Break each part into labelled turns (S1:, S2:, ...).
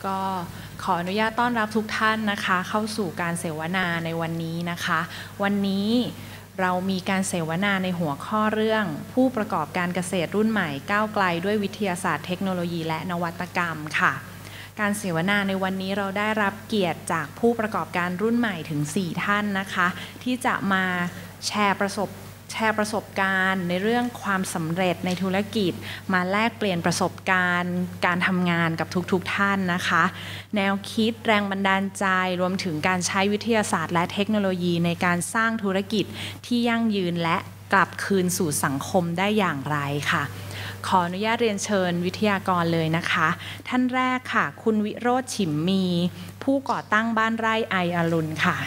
S1: ก็ขออนุญาตต้อนรับทุกท่านนะคะเข้าสู่การเสวนาในวันนี้นะคะวันนี้เรามีการเสวนาในหัวข้อเรื่องผู้ประกอบการเกษตรรุ่นใหม่ก้าวไกลด้วยวิทยาศาสตร์เทคโนโลยีและนวัตกรรมค่ะการเสวนาในวันนี้เราได้รับเกียรติจากผู้ประกอบการรุ่นใหม่ถึง4ท่านนะคะที่จะมาแชร์ประสบการณ์ในเรื่องความสำเร็จในธุรกิจมาแลกเปลี่ยนประสบการณ์การทำงานกับทุกท่านนะคะแนวคิดแรงบันดาลใจรวมถึงการใช้วิทยาศาสตร์และเทคโนโลยีในการสร้างธุรกิจที่ยั่งยืนและกลับคืนสู่สังคมได้อย่างไรค่ะขออนุญาตเรียนเชิญวิทยากรเลยนะคะท่านแรกค่ะคุณวิโรจน์ฉิมมีผู้ก่อตั้งบ้านไร่ไออรุณค่ะ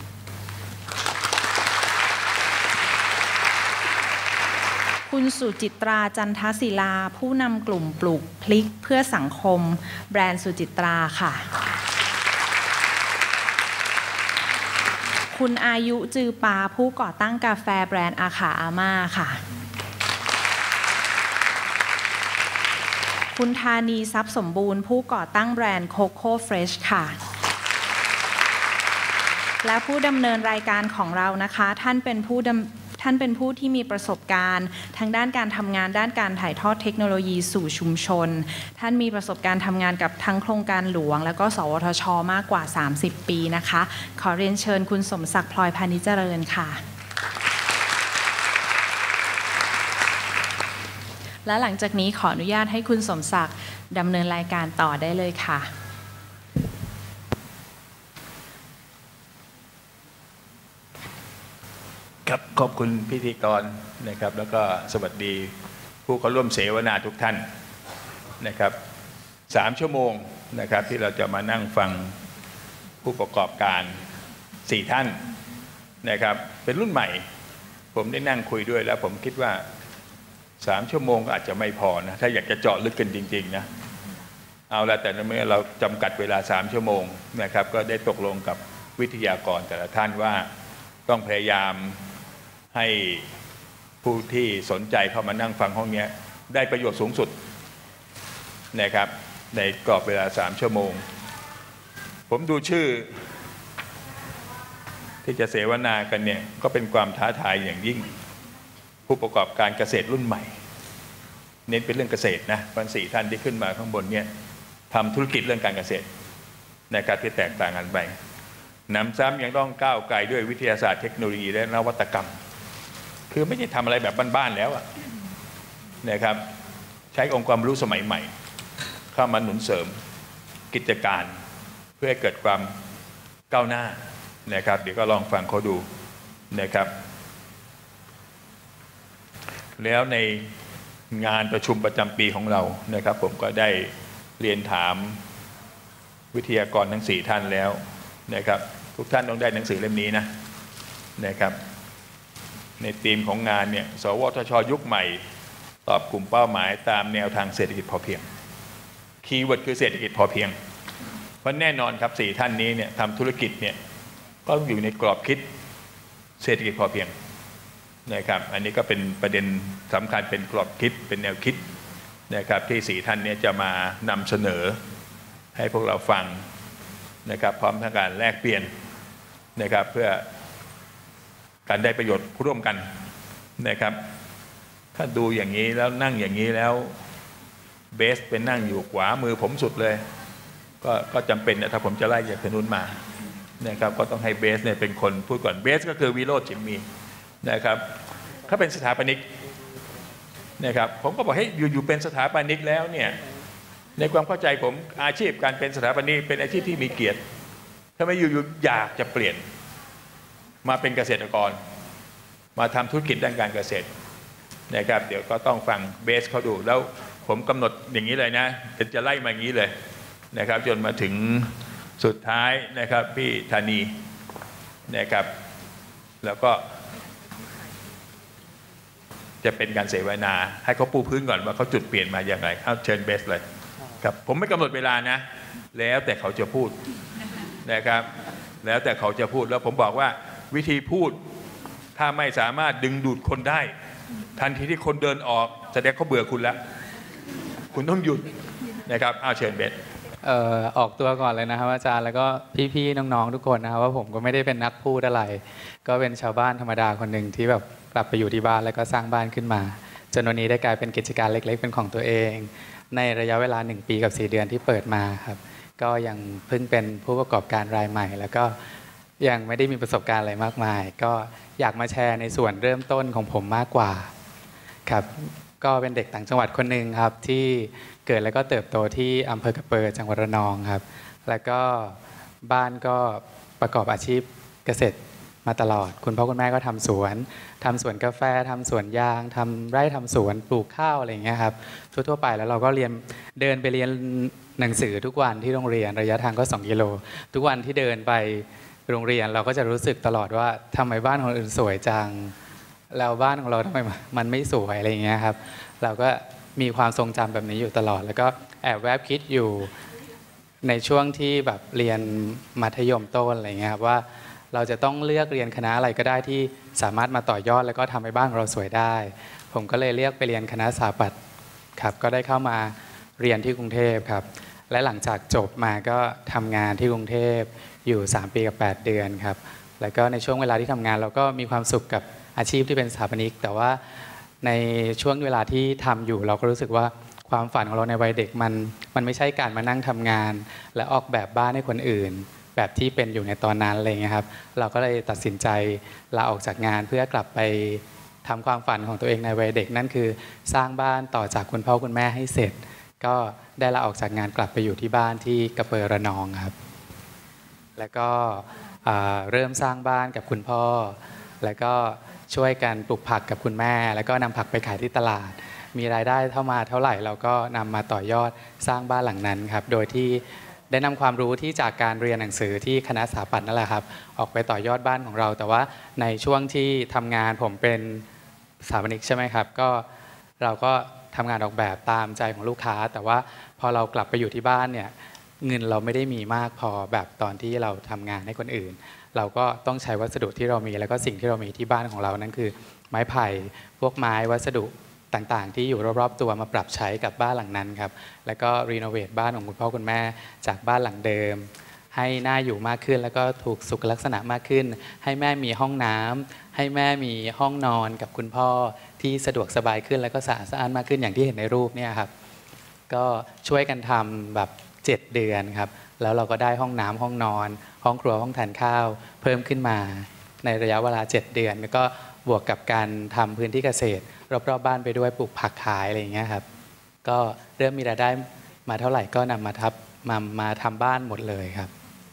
S1: คุณสุจิตราจันทศิลาผู้นำกลุ่มปลูกพลิกเพื่อสังคมแบรนด์สุจิตราค่ะคุณอายุจือปาผู้ก่อตั้งกาแฟแบรนด์อาขาอาม่าค่ะคุณธานีทรัพย์สมบูรณ์ผู้ก่อตั้งแบรนด์โคโค่เฟรชค่ะและผู้ดำเนินรายการของเรานะคะท่านเป็นผู้ที่มีประสบการณ์ทางด้านการทำงานด้านการถ่ายทอดเทคโนโลยีสู่ชุมชนท่านมีประสบการณ์ทำงานกับทั้งโครงการหลวงแล้วก็สวทช.มากกว่า30ปีนะคะขอเรียนเชิญคุณสมศักดิ์พลอยพานิชเจริญค่ะและหลังจากนี้ขออนุญาตให้คุณสมศักดิ์ดำเนินรายการต่อได้เลยค่ะ
S2: ครับขอบคุณพิธีกรนะครับแล้วก็สวัสดีผู้เข้าร่วมเสวนาทุกท่านนะครับ3 ชั่วโมงนะครับที่เราจะมานั่งฟังผู้ประกอบการ4ท่านนะครับเป็นรุ่นใหม่ผมได้นั่งคุยด้วยแล้วผมคิดว่า3 ชั่วโมงก็อาจจะไม่พอนะถ้าอยากจะเจาะลึกกันจริงๆนะเอาละแต่เมื่อเราจำกัดเวลา3 ชั่วโมงนะครับก็ได้ตกลงกับวิทยากรแต่ละท่านว่าต้องพยายามให้ผู้ที่สนใจเข้ามานั่งฟังห้องนี้ได้ประโยชน์สูงสุดนะครับในกรอบเวลา3 ชั่วโมงผมดูชื่อที่จะเสวนากันเนี่ยก็เป็นความท้าทายอย่างยิ่งผู้ประกอบการเกษตรรุ่นใหม่เน้นเป็นเรื่องเกษตรนะวัน4 ท่านที่ขึ้นมาข้างบนเนี่ยทำธุรกิจเรื่องการเกษตรนะครับที่แตกต่างกันไปนำซ้ำยังต้องก้าวไกลด้วยวิทยาศาสตร์เทคโนโลยีและนวัตกรรมคือไม่ใช่ทำอะไรแบบบ้านๆแล้วนะครับใช้องค์ความรู้สมัยใหม่เข้ามาหนุนเสริมกิจการเพื่อให้เกิดความก้าวหน้านะครับเดี๋ยวก็ลองฟังเขาดูนะครับแล้วในงานประชุมประจำปีของเรานะครับผมก็ได้เรียนถามวิทยากรทั้ง4 ท่านแล้วนะครับทุกท่านต้องได้หนังสือเล่มนี้นะครับในธีมของงานเนี่ยสวทช.ยุคใหม่ตอบกลุ่มเป้าหมายตามแนวทางเศรษฐกิจพอเพียงคีย์เวิร์ดคือเศรษฐกิจพอเพียงเพราะแน่นอนครับ4 ท่านนี้เนี่ยทำธุรกิจเนี่ยก็อยู่ในกรอบคิดเศรษฐกิจพอเพียงนะครับอันนี้ก็เป็นประเด็นสำคัญเป็นกรอบคิดเป็นแนวคิดนะครับที่4 ท่านนี้จะมานำเสนอให้พวกเราฟังนะครับพร้อมทั้งการแลกเปลี่ยนนะครับเพื่อการได้ประโยชน์ร่วมกันนะครับถ้าดูอย่างนี้แล้วนั่งอย่างนี้แล้วเบสเป็นนั่งอยู่ขวามือผมสุดเลยก็จำเป็นนะถ้าผมจะไล่จากทางนู้นมานะครับก็ต้องให้เบสเนี่ยเป็นคนพูดก่อนเบสก็คือวิโรจน์ฉิมมีนะครับเขาเป็นสถาปนิกนะครับผมก็บอกให้อยู่เป็นสถาปนิกแล้วเนี่ยในความเข้าใจผมอาชีพการเป็นสถาปนิกเป็นอาชีพที่มีเกียรติถ้าไม่อยู่อยากจะเปลี่ยนมาเป็นเกษตรกรมาทำธุรกิจด้านการเกษตรนะครับเดี๋ยวก็ต้องฟังเบสเขาดูแล้วผมกำหนดอย่างนี้เลยนะจะไล่มาอย่างนี้เลยนะครับจนมาถึงสุดท้ายนะครับพี่ธานีนะครับแล้วก็จะเป็นการเสวนาให้เขาปูพื้นก่อนว่าเขาจุดเปลี่ยนมาอย่างไรเอาเชิญเบสเลยครับผมไม่กำหนดเวลานะแล้วแต่เขาจะพูดนะครับแล้วแต่เขาจะพูดแล้วผมบอกว่าวิธีพูดถ้าไม่สามารถดึงดูดคนได้ทันทีที่คนเดินออกแสดงเขาเบื่อคุณแล้วคุณต้องหยุดนะครับเอาเชิญเบส
S3: ออกตัวก่อนเลยนะครับอาจารย์แล้วก็พี่ๆน้องๆทุกคนนะครับว่าผมก็ไม่ได้เป็นนักพูดอะไรก็เป็นชาวบ้านธรรมดาคนหนึ่งที่แบบกลับไปอยู่ที่บ้านแล้วก็สร้างบ้านขึ้นมาจนวันนี้ได้กลายเป็นกิจการเล็กๆเป็นของตัวเองในระยะเวลา1 ปีกับ4 เดือนที่เปิดมาครับก็ยังเพิ่งเป็นผู้ประกอบการรายใหม่แล้วก็ยังไม่ได้มีประสบการณ์อะไรมากมายก็อยากมาแชร์ในส่วนเริ่มต้นของผมมากกว่าครับก็เป็นเด็กต่างจังหวัดคนหนึ่งครับที่เกิดแล้วก็เติบโตที่อำเภอกระเปอจังหวัดระนองครับแล้วก็บ้านก็ประกอบอาชีพเกษตรมาตลอดคุณพ่อคุณแม่ก็ทำสวนกาแฟทำสวนยางทำไร่ทำสวนปลูกข้าวอะไรอย่างเงี้ยครับทั่วๆไปแล้วเราก็เดินไปเรียนหนังสือทุกวันที่โรงเรียนระยะทางก็2 กิโลทุกวันที่เดินไปโรงเรียนเราก็จะรู้สึกตลอดว่าทำไมบ้านคนอื่นสวยจังแล้วบ้านของเราทำไมมันไม่สวยอะไรอย่างเงี้ยครับเราก็มีความทรงจำแบบนี้อยู่ตลอดแล้วก็แอบแวบคิดอยู่ในช่วงที่แบบเรียนมัธยมต้นอะไรเงี้ยครับว่าเราจะต้องเลือกเรียนคณะอะไรก็ได้ที่สามารถมาต่อยอดแล้วก็ทำให้บ้านเราสวยได้ผมก็เลยเลือกไปเรียนคณะสถาปัตย์ครับก็ได้เข้ามาเรียนที่กรุงเทพครับและหลังจากจบมาก็ทำงานที่กรุงเทพอยู่3 ปีกับ 8 เดือนครับแล้วก็ในช่วงเวลาที่ทำงานเราก็มีความสุขกับอาชีพที่เป็นสถาปนิกแต่ว่าในช่วงเวลาที่ทำอยู่เราก็รู้สึกว่าความฝันของเราในวัยเด็กมันไม่ใช่การมานั่งทำงานและออกแบบบ้านให้คนอื่นแบบที่เป็นอยู่ในตอนนั้นอะไรเงี้ยครับเราก็เลยตัดสินใจลาออกจากงานเพื่อกลับไปทำความฝันของตัวเองในวัยเด็กนั่นคือสร้างบ้านต่อจากคุณพ่อคุณแม่ให้เสร็จก็ได้ลาออกจากงานกลับไปอยู่ที่บ้านที่กระเปอระนองครับแล้วก็เริ่มสร้างบ้านกับคุณพ่อแล้วก็ช่วยกันปลูกผักกับคุณแม่แล้วก็นำผักไปขายที่ตลาดมีรายได้เข้ามาเท่าไหร่เราก็นำมาต่อยอดสร้างบ้านหลังนั้นครับโดยที่ได้นำความรู้ที่จากการเรียนหนังสือที่คณะสถาปัตย์นั่นแหละครับออกไปต่อยอดบ้านของเราแต่ว่าในช่วงที่ทำงานผมเป็นสถาปนิกใช่ไหมครับก็เราก็ทำงานออกแบบตามใจของลูกค้าแต่ว่าพอเรากลับไปอยู่ที่บ้านเนี่ยเงินเราไม่ได้มีมากพอแบบตอนที่เราทำงานให้คนอื่นเราก็ต้องใช้วัสดุที่เรามีแล้วก็สิ่งที่เรามีที่บ้านของเรานั่นคือไม้ไผ่พวกไม้วัสดุต่างๆที่อยู่รอบๆตัวมาปรับใช้กับบ้านหลังนั้นครับแล้วก็รีโนเวทบ้านของคุณพ่อคุณแม่จากบ้านหลังเดิมให้น่าอยู่มากขึ้นแล้วก็ถูกสุขลักษณะมากขึ้นให้แม่มีห้องน้ำให้แม่มีห้องนอนกับคุณพ่อที่สะดวกสบายขึ้นแล้วก็สะอาดสะอ้านมากขึ้นอย่างที่เห็นในรูปเนี่ยครับก็ช่วยกันทำแบบ7 เดือนครับแล้วเราก็ได้ห้องน้ำห้องนอนห้องครัวห้องทานข้าวเพิ่มขึ้นมาในระยะเวลา7 เดือนแล้วก็บวกกับการทำพื้นที่เกษตรรอบๆบ้านไปด้วยปลูกผักขายอะไรอย่างเงี้ยครับก็เริ่มมีรายได้มาเท่าไหร่ก็นำมาทำบ้านหมดเลยครับ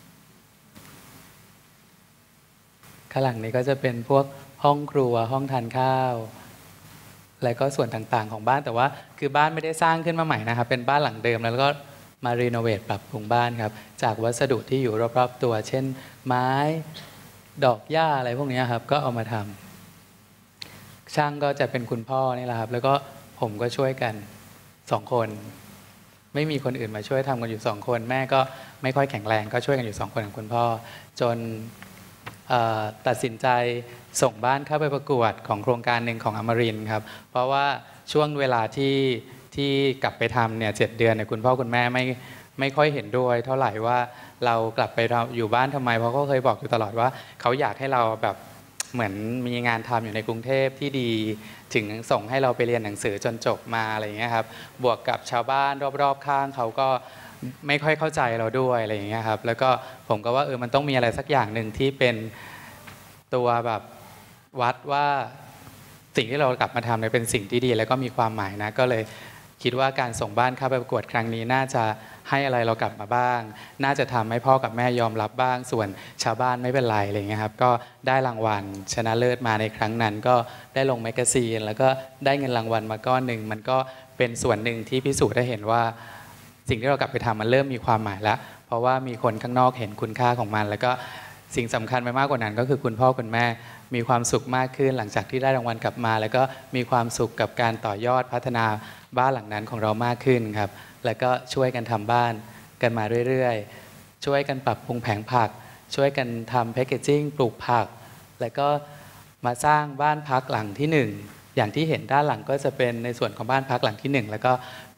S3: ข้างหลังนี้ก็จะเป็นพวกห้องครัวห้องทานข้าวแล้วก็ส่วนต่างๆของบ้านแต่ว่าคือบ้านไม่ได้สร้างขึ้นมาใหม่นะครับเป็นบ้านหลังเดิมแล้วก็มารีโนเวทปรับปรุงบ้านครับจากวัสดุที่อยู่รอบๆตัวเช่นไม้ดอกหญ้าอะไรพวกนี้ครับก็เอามาทำช่างก็จะเป็นคุณพ่อนี่แหละครับแล้วก็ผมก็ช่วยกัน2 คนไม่มีคนอื่นมาช่วยทำกันอยู่2 คนแม่ก็ไม่ค่อยแข็งแรงก็ช่วยกันอยู่2 คนกับคุณพ่อจนตัดสินใจส่งบ้านเข้าไปประกวดของโครงการหนึ่งของอมรินทร์ครับเพราะว่าช่วงเวลาที่กลับไปทำเนี่ย7 เดือนเนี่ยคุณพ่อคุณแม่ไม่ค่อยเห็นด้วยเท่าไหร่ว่าเรากลับไปอยู่บ้านทำไมเพราะเขาเคยบอกอยู่ตลอดว่าเขาอยากให้เราแบบเหมือนมีงานทำอยู่ในกรุงเทพที่ดีถึงส่งให้เราไปเรียนหนังสือจนจบมาอะไรอย่างเงี้ยครับบวกกับชาวบ้านรอบๆข้างเขาก็ไม่ค่อยเข้าใจเราด้วยอะไรอย่างเงี้ยครับแล้วก็ผมก็ว่ามันต้องมีอะไรสักอย่างหนึ่งที่เป็นตัวแบบวัดว่าสิ่งที่เรากลับมาทำเนี่ยเป็นสิ่งที่ดีแล้วก็มีความหมายนะก็เลยคิดว่าการส่งบ้านเข้าไปประกวดครั้งนี้น่าจะให้อะไรเรากลับมาบ้างน่าจะทำให้พ่อกับแม่ยอมรับบ้างส่วนชาวบ้านไม่เป็นไรอะไรเงี้ยครับก็ได้รางวัลชนะเลิศมาในครั้งนั้นก็ได้ลงแมกกาซีนแล้วก็ได้เงินรางวัลมาก้อนหนึ่งมันก็เป็นส่วนหนึ่งที่พิสูจน์ได้เห็นว่าสิ่งที่เรากลับไปทำมันเริ่มมีความหมายแล้วเพราะว่ามีคนข้างนอกเห็นคุณค่าของมันแล้วก็สิ่งสำคัญไปมากกว่านั้นก็คือคุณพ่อคุณแม่มีความสุขมากขึ้นหลังจากที่ได้รางวัลกลับมาแล้วก็มีความสุขกับการต่อยอดพัฒนาบ้านหลังนั้นของเรามากขึ้นครับแล้วก็ช่วยกันทำบ้านกันมาเรื่อยๆช่วยกันปรับปรุงแผงผักช่วยกันทำแพคเกจจิ้งปลูกผักแล้วก็มาสร้างบ้านพักหลังที่1อย่างที่เห็นด้านหลังก็จะเป็นในส่วนของบ้านพักหลังที่1แล้วก็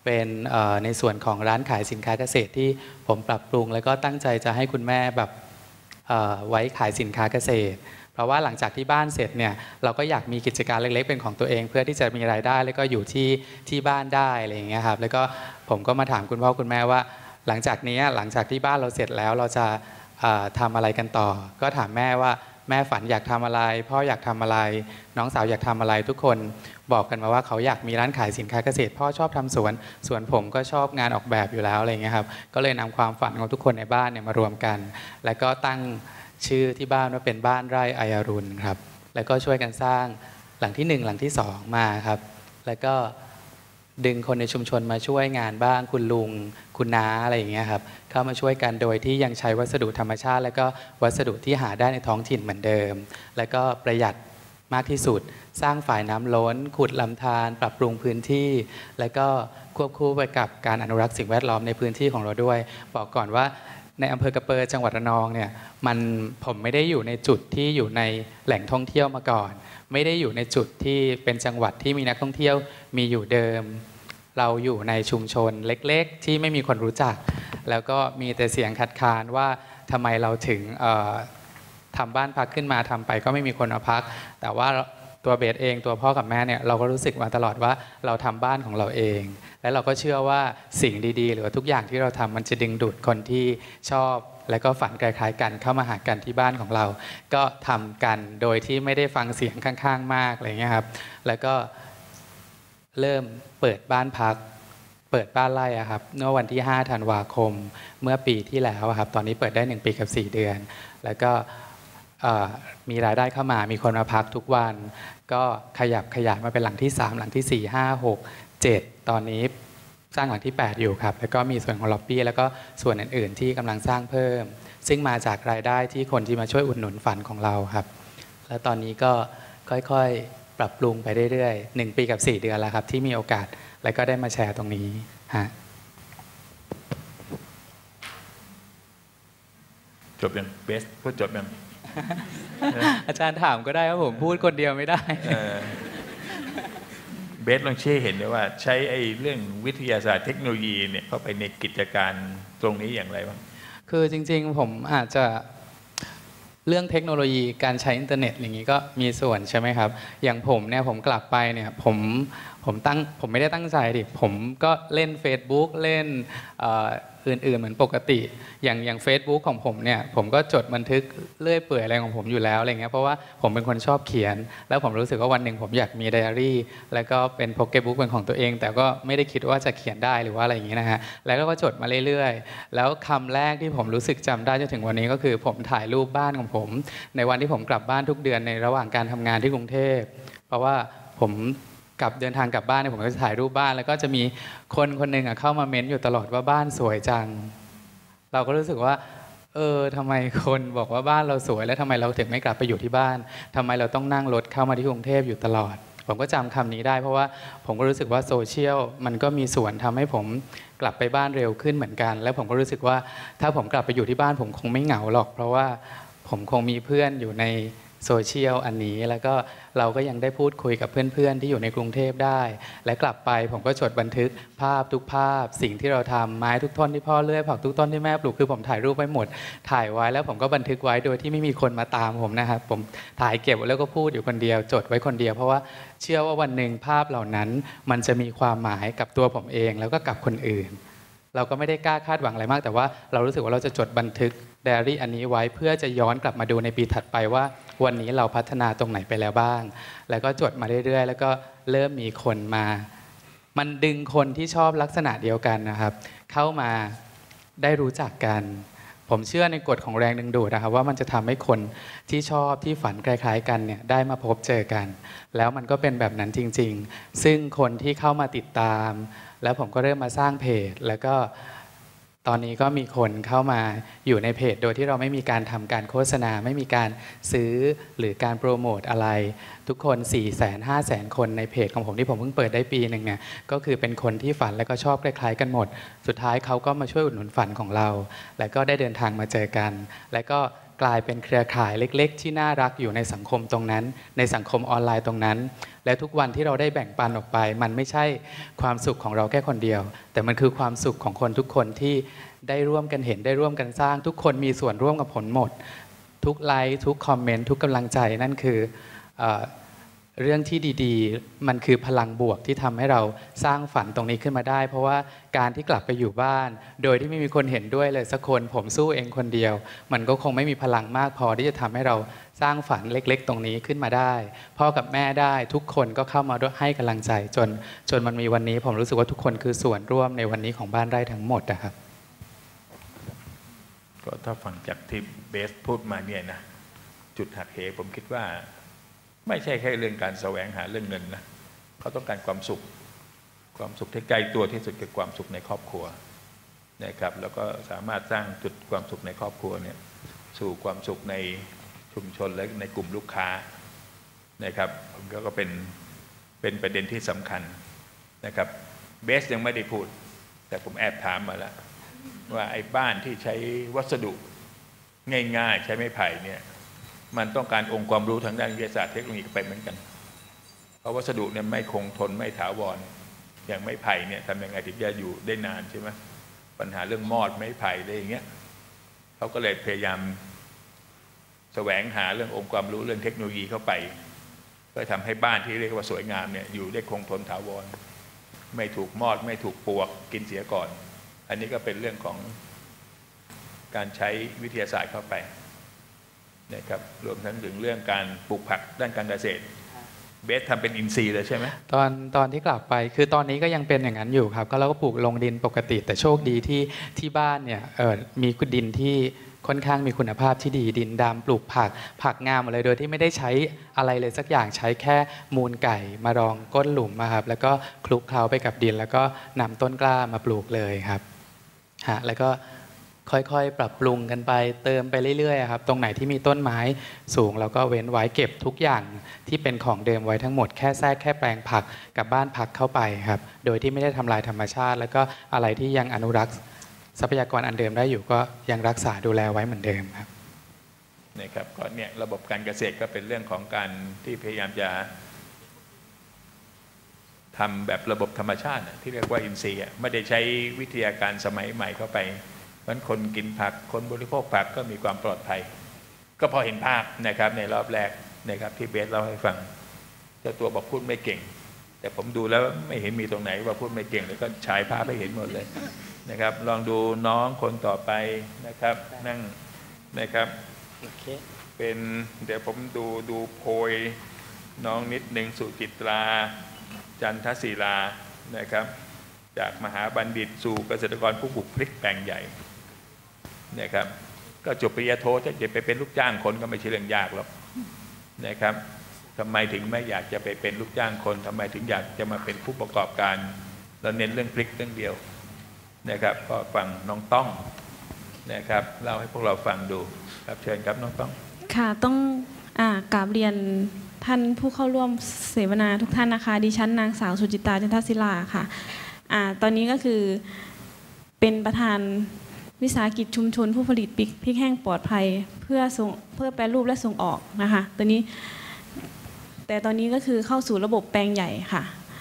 S3: เป็นในส่วนของร้านขายสินค้าเกษตรที่ผมปรับปรุงแล้วก็ตั้งใจจะให้คุณแม่แบบไว้ขายสินค้าเกษตรเพราะว่าหลังจากที่บ้านเสร็จเนี่ยเราก็อยากมีกิจการเล็กๆเป็นของตัวเองเพื่อที่จะมีรายได้แล้วก็อยู่ที่บ้านได้อะไรอย่างเงี้ยครับแล้วก็ผมก็มาถามคุณพ่อคุณแม่ว่าหลังจากที่บ้านเราเสร็จแล้วเราจะทำอะไรกันต่อก็ถามแม่ว่าแม่ฝันอยากทำอะไรพ่ออยากทำอะไรน้องสาวอยากทำอะไรทุกคนบอกกันมาว่าเขาอยากมีร้านขายสินค้าเกษตรพ่อชอบทำสวนส่วนผมก็ชอบงานออกแบบอยู่แล้วอะไรอย่างเงี้ยครับก็เลยนำความฝันของทุกคนในบ้านเนี่ยมารวมกันแล้วก็ตั้งชื่อที่บ้านว่าเป็นบ้านไร่อายรุณครับแล้วก็ช่วยกันสร้างหลังที่1หลังที่2มาครับแล้วก็ดึงคนในชุมชนมาช่วยงานบ้างคุณลุงคุณน้าอะไรอย่างเงี้ยครับเข้ามาช่วยกันโดยที่ยังใช้วัสดุธรรมชาติแล้วก็วัสดุที่หาได้ในท้องถิ่นเหมือนเดิมแล้วก็ประหยัดมากที่สุดสร้างฝ่ายน้ำล้นขุดลำธารปรับปรุงพื้นที่แล้วก็ควบคู่ไปกับการอนุรักษ์สิ่งแวดล้อมในพื้นที่ของเราด้วยบอกก่อนว่าในอำเภอกระเปอจังหวัดระนองเนี่ยผมไม่ได้อยู่ในจุดที่อยู่ในแหล่งท่องเที่ยวมาก่อนไม่ได้อยู่ในจุดที่เป็นจังหวัดที่มีนักท่องเที่ยวมีอยู่เดิมเราอยู่ในชุมชนเล็กๆที่ไม่มีคนรู้จักแล้วก็มีแต่เสียงคัดค้านว่าทำไมเราถึงทำบ้านพักขึ้นมาทำไปก็ไม่มีคนมาพักแต่ว่าตัวเบสเองตัวพ่อกับแม่เนี่ยเราก็รู้สึกมาตลอดว่าเราทำบ้านของเราเองและเราก็เชื่อว่าสิ่งดีๆหรือว่าทุกอย่างที่เราทำมันจะดึงดูดคนที่ชอบและก็ฝันคล้ายๆกันเข้ามาหากันที่บ้านของเราก็ทำกันโดยที่ไม่ได้ฟังเสียงข้างๆมากอะไรเงี้ยครับแล้วก็เริ่มเปิดบ้านพักเปิดบ้านไร่ครับเมื่อวันที่5 ธันวาคมเมื่อปีที่แล้วครับตอนนี้เปิดได้1 ปีกับ4 เดือนแล้วก็มีรายได้เข้ามามีคนมาพักทุกวันก็ขยับขยายมาเป็นหลังที่3หลังที่4 5 6 7ตอนนี้สร้างหลังที่8อยู่ครับแล้วก็มีส่วนของล็อบบี้แล้วก็ส่วนอื่นๆที่กำลังสร้างเพิ่มซึ่งมาจากรายได้ที่คนที่มาช่วยอุดหนุนฝันของเราครับและตอนนี้ก็ค่อยๆปรับปรุงไปเรื่อยๆ1 ปีกับ4 เดือนแล้วครับที่มีโอกาสแล้วก็ได้มาแชร์ตรงนี้ฮะ
S2: จบยังเบสพูดจบยัง
S3: อาจารย์ถามก็ได้ครับผมพูดคนเดียวไม่ได้
S2: เบสลองชี้เห็นเลยว่าใช้ไอ้เรื่องวิทยาศาสตร์เทคโนโลยีเนี่ยเข้าไปในกิจการตรงนี้อย่างไรบ้าง
S3: คือจริงๆผมอาจจะเรื่องเทคโนโลยีการใช้อินเทอร์เน็ตอย่างนี้ก็มีส่วนใช่ไหมครับอย่างผมเนี่ยผมกลับไปเนี่ยผมไม่ได้ตั้งใจดิผมก็เล่น Facebook เล่นอื่นๆเหมือนปกติอย่าง Facebook ของผมเนี่ยผมก็จดบันทึกเลื่อยเปื่อยอะไรของผมอยู่แล้วอะไรเงี้ยเพราะว่าผมเป็นคนชอบเขียนแล้วผมรู้สึกว่าวันหนึ่งผมอยากมีไดอารี่แล้วก็เป็นพ็อกเก็ตบุ๊กเป็นของตัวเองแต่ก็ไม่ได้คิดว่าจะเขียนได้หรือว่าอะไรอย่างเงี้ยนะฮะแล้วก็จดมาเรื่อยๆแล้วคำแรกที่ผมรู้สึกจำได้จนถึงวันนี้ก็คือผมถ่ายรูปบ้านของผมในวันที่ผมกลับบ้านทุกเดือนในระหว่างการทำงานที่กรุงเทพเพราะว่าผมเดินทางกลับบ้านเนี่ยผมก็จะถ่ายรูปบ้านแล้วก็จะมีคนหนึ่งเข้ามาเม้นอยู่ตลอดว่าบ้านสวยจังเราก็รู้สึกว่าทำไมคนบอกว่าบ้านเราสวยแล้วทำไมเราถึงไม่กลับไปอยู่ที่บ้านทำไมเราต้องนั่งรถเข้ามาที่กรุงเทพอยู่ตลอดผมก็จำคำนี้ได้เพราะว่าผมก็รู้สึกว่าโซเชียลมันก็มีส่วนทำให้ผมกลับไปบ้านเร็วขึ้นเหมือนกันแล้วผมก็รู้สึกว่าถ้าผมกลับไปอยู่ที่บ้านผมคงไม่เหงาหรอกเพราะว่าผมคงมีเพื่อนอยู่ในโซเชียลอันนี้แล้วก็เราก็ยังได้พูดคุยกับเพื่อนๆที่อยู่ในกรุงเทพได้และกลับไปผมก็จดบันทึกภาพทุกภาพสิ่งที่เราทำไม้ทุกต้นที่พ่อเลื่อยผักทุกต้นที่แม่ปลูกคือผมถ่ายรูปไว้หมดถ่ายไว้แล้วผมก็บันทึกไว้โดยที่ไม่มีคนมาตามผมนะครับผมถ่ายเก็บแล้วก็พูดอยู่คนเดียวจดไว้คนเดียวเพราะว่าเชื่อว่าวันหนึ่งภาพเหล่านั้นมันจะมีความหมายกับตัวผมเองแล้วก็กับคนอื่นเราก็ไม่ได้กล้าคาดหวังอะไรมากแต่ว่าเรารู้สึกว่าเราจะจดบันทึกไดอารี่อันนี้ไว้เพื่อจะย้อนกลับมาดูในปีถัดไปว่าวันนี้เราพัฒนาตรงไหนไปแล้วบ้างแล้วก็จดมาเรื่อยๆแล้วก็เริ่มมีคนมามันดึงคนที่ชอบลักษณะเดียวกันนะครับเข้ามาได้รู้จักกันผมเชื่อในกฎของแรงดึงดูดนะครับว่ามันจะทำให้คนที่ชอบที่ฝันคล้ายๆกันเนี่ยได้มาพบเจอกันแล้วมันก็เป็นแบบนั้นจริงๆซึ่งคนที่เข้ามาติดตามแล้วผมก็เริ่มมาสร้างเพจแล้วก็ตอนนี้ก็มีคนเข้ามาอยู่ในเพจโดยที่เราไม่มีการทำการโฆษณาไม่มีการซื้อหรือการโปรโมทอะไรทุกคน 400,000-500,000 คนในเพจของผมที่ผมเพิ่งเปิดได้ปีหนึ่งเนี่ยก็คือเป็นคนที่ฝันและก็ชอบคล้ายๆกันหมดสุดท้ายเขาก็มาช่วยอุดหนุนฝันของเราแล้วก็ได้เดินทางมาเจอกันแล้วก็กลายเป็นเครือข่ายเล็กๆที่น่ารักอยู่ในสังคมตรงนั้นในสังคมออนไลน์ตรงนั้นและทุกวันที่เราได้แบ่งปันออกไปมันไม่ใช่ความสุขของเราแค่คนเดียวแต่มันคือความสุขของคนทุกคนที่ได้ร่วมกันเห็นได้ร่วมกันสร้างทุกคนมีส่วนร่วมกับผลหมดทุกไลค์ทุกคอมเมนต์ทุกกำลังใจนั่นคือเรื่องที่ดีๆมันคือพลังบวกที่ทำให้เราสร้างฝันตรงนี้ขึ้นมาได้เพราะว่าการที่กลับไปอยู่บ้านโดยที่ไม่มีคนเห็นด้วยเลยสักคนผมสู้เองคนเดียวมันก็คงไม่มีพลังมากพอที่จะทำให้เราสร้างฝันเล็กๆตรงนี้ขึ้นมาได้พ่อกับแม่ได้ทุกคนก็เข้ามาให้กำลังใจจนมันมีวันนี้ผมรู้สึกว่าทุกคนคือส่วนร่วมในวันนี้ของบ้านไร่ทั้งหมดนะครับ
S2: ก็ถ้าฟังจากที่เบสพูดมาเนี่ยนะจุดหักเหผมคิดว่าไม่ใช่แค่เรื่องการแสวงหาเรื่องเงินนะเขาต้องการความสุขที่ใกล้ตัวที่สุดคือความสุขในครอบครัวนะครับแล้วก็สามารถสร้างจุดความสุขในครอบครัวเนี่ยสู่ความสุขในชุมชนและในกลุ่มลูกค้านะครับก็เป็นประเด็นที่สำคัญนะครับเบสยังไม่ได้พูดแต่ผมแอบถามมาแล้วว่าไอ้บ้านที่ใช้วัสดุง่ายๆใช้ไม้ไผ่เนี่ยมันต้องการองค์ความรู้ทางด้านวิทยาศาสตร์เทคโนโลยีไปเหมือนกันเพราะวัสดุเนี่ยไม่คงทนไม่ถาวรอย่างไม้ไผ่เนี่ยทำยังไงถึงจะอยู่ได้นานใช่ไหมปัญหาเรื่องมอดไม้ไผ่อะไรอย่างเงี้ยเขาก็เลยพยายามแสวงหาเรื่ององค์ความรู้เรื่องเทคโนโลยีเข้าไปเพื่อทำให้บ้านที่เรียกว่าสวยงามเนี่ยอยู่ได้คงทนถาวรไม่ถูกมอดไม่ถูกปลวกกินเสียก่อนอันนี้ก็เป็นเรื่องของการใช้วิทยาศาสตร์เข้าไปนะครับรวมทั้งถึงเรื่องการปลูกผักด้านการเกษตรเบสทำเป็นอินทรีย์เลยใช่ไหม
S3: ตอนที่กลับไปคือตอนนี้ก็ยังเป็นอย่างนั้นอยู่ครับก็เราก็ปลูกลงดินปกติแต่โชคดีที่บ้านเนี่ยมีดินที่ค่อนข้างมีคุณภาพที่ดีดินดำปลูกผักงามหมดเลยโดยที่ไม่ได้ใช้อะไรเลยสักอย่างใช้แค่มูลไก่มารองก้นหลุมครับแล้วก็คลุกเคล้าไปกับดินแล้วก็นำต้นกล้ามาปลูกเลยครับแล้วก็ค่อยๆปรับปรุงกันไปเติมไปเรื่อยๆครับตรงไหนที่มีต้นไม้สูงเราก็เว้นไว้เก็บทุกอย่างที่เป็นของเดิมไว้ทั้งหมดแค่แทรกแค่แปลงผักกับบ้านผักเข้าไปครับโดยที่ไม่ได้ทำลายธรรมชาติแล้วก็อะไรที่ยังอนุรักษ์ทรัพยากรอันเดิมได้อยู่ก็ยังรักษาดูแลไว้เหมือนเดิมครับ
S2: นะครับก็เนี่ยระบบการเกษตรก็เป็นเรื่องของการที่พยายามจะทำแบบระบบธรรมชาติที่เรียกว่าอินทรีย์ไม่ได้ใช้วิทยาการสมัยใหม่เข้าไปเพราะคนกินผักคนบริโภคผักก็มีความปลอดภัยก็พอเห็นภาพนะครับในรอบแรกนะครับที่เบสเล่าให้ฟังเจ้าตัวบอกพูดไม่เก่งแต่ผมดูแล้วไม่เห็นมีตรงไหนว่าพูดไม่เก่งแล้วก็ฉายภาพให้เห็นหมดเลยนะครับลองดูน้องคนต่อไปนะครับนั่งนะครับเป็นเดี๋ยวผมดูโพยน้องนิดหนึ่งสุจิตราจันทศิลานะครับจากมหาบัณฑิตสู่เกษตรกรผู้ปลูกพริกแปลงใหญ่นะครับก็จบปริญญาโทถ้าจะไปเป็นลูกจ้างคนก็ไม่ใช่เรื่องยากหรอกนะครับทำไมถึงไม่อยากจะไปเป็นลูกจ้างคนทำไมถึงอยากจะมาเป็นผู้ประกอบการเราเน้นเรื่องพริกเรื่องเดียวนะครับก็ฟังน้องต้องนะครับเล่าให้พวกเราฟังดูครับเชิญครับน้องต้อง
S4: ค่ะต้องกราบเรียนท่านผู้เข้าร่วมเสวนาทุกท่านนะคะดิฉันนางสาวสุจิตราจันทศิลาค่ะตอนนี้ก็คือเป็นประธานวิสาหกิจชุมชนผู้ผลิตพริกแห้งปลอดภัยเพื่อแปรรูปและส่งออกนะคะตอนนี้ก็คือเข้าสู่ระบบแปลงใหญ่ค่ะ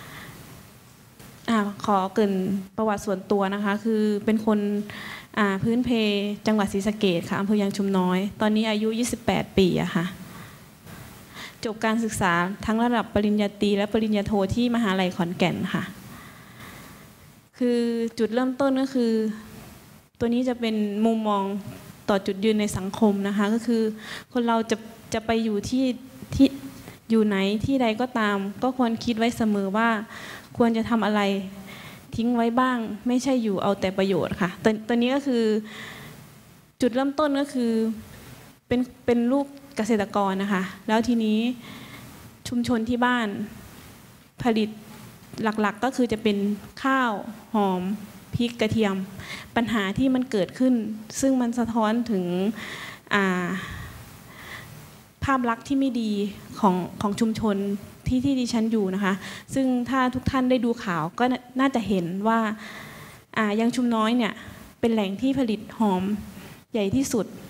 S4: ขอเกริ่นประวัติส่วนตัวนะคะคือเป็นคนพื้นเพจังหวัดศรีสะเกษค่ะอำเภอยางชุมน้อยตอนนี้อายุ28 ปีอะค่ะจบการศึกษาทั้งระดับปริญญาตรีและปริญญาโทที่มหาลัยขอนแก่นค่ะคือจุดเริ่มต้นก็คือตัวนี้จะเป็นมุมมองต่อจุดยืนในสังคมนะคะก็คือคนเราจะไปอยู่ที่อยู่ไหนที่ใดก็ตามก็ควรคิดไว้เสมอว่าควรจะทำอะไรทิ้งไว้บ้างไม่ใช่อยู่เอาแต่ประโยชน์ค่ะตัวนี้ก็คือจุดเริ่มต้นก็คือเป็นลูกเกษตรกรนะคะแล้วทีนี้ชุมชนที่บ้านผลิตหลักๆก็คือจะเป็นข้าวหอมพริกกระเทียมปัญหาที่มันเกิดขึ้นซึ่งมันสะท้อนถึงภาพลักษณ์ที่ไม่ดีของชุมชนที่ดิฉันอยู่นะคะซึ่งถ้าทุกท่านได้ดูข่าวก็น่าจะเห็นว่ายังชุมน้อยเนี่ยเป็นแหล่งที่ผลิตหอมใหญ่ที่สุด